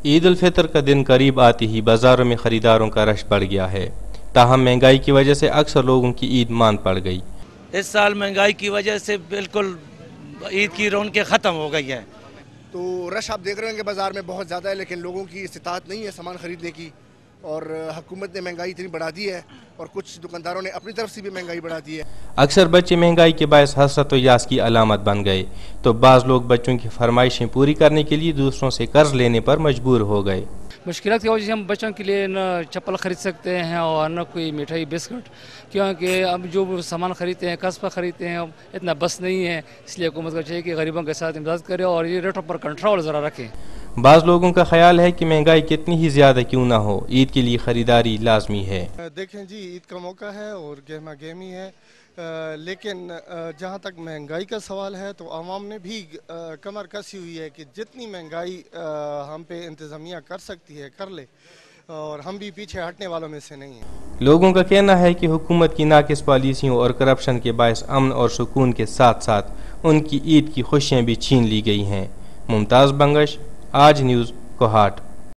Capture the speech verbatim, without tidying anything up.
عید الفطر کا دن قریب آتے ہی بازاروں میں خریداروں کا رش بڑھ گیا ہے، تاہم مہنگائی کی وجہ سے اکثر لوگوں کی عید ماند پڑ گئی۔ اس سال مہنگائی کی وجہ سے بالکل عید کی رونقیں ختم ہو گئی ہیں، تو رش آپ دیکھ رہے ہیں کہ بازار میں بہت زیادہ ہے، لیکن لوگوں کی استطاعت نہیں ہے سامان خریدنے کی، اور حکومت نے مہنگائی اتنی بڑھا دی ہے اور کچھ دکانداروں نے اپنی طرف سے بھی مہنگائی بڑھا دی ہے۔ اکثر بچے مہنگائی کے باعث حسرت و یاس کی علامت بن گئے، تو بعض لوگ بچوں کی فرمائشیں پوری کرنے کے لیے دوسروں سے قرض لینے پر مجبور ہو گئے۔ مشکلات کی وجہ سے ہم بچوں کے لیے نہ چپل خرید سکتے ہیں اور نہ کوئی مٹھائی بسکٹ، کیونکہ اب جو سامان خریدتے ہیں قرض پر خریدتے ہیں، اتنا بس نہیں ہے، اس لیے حکومت کو چاہیے کہ غریبوں کے ساتھ امداد کرے اور یہ ریٹوں پر کنٹرول ذرا رکھے۔ بعض لوگوں کا خیال ہے کہ مہنگائی کتنی ہی زیادہ کیوں نہ ہو، عید کے لیے خریداری لازمی ہے۔ دیکھیں جی، عید کا موقع ہے اور گہما گہمی ہے، لیکن جہاں تک مہنگائی کا سوال ہے تو عوام نے بھی کمر کسی ہوئی ہے کہ جتنی مہنگائی ہم پہ انتظامیہ کر سکتی ہے کر لے، اور ہم بھی پیچھے ہٹنے والوں میں سے نہیں ہیں۔ لوگوں کا کہنا ہے کہ حکومت کی ناقص پالیسیوں اور کرپشن کے باعث امن اور سکون کے ساتھ ساتھ ان کی عید کی خوشیاں بھی چھین لی گئی ہیں۔ ممتاز بنگش، آج نیوز، کوہاٹ۔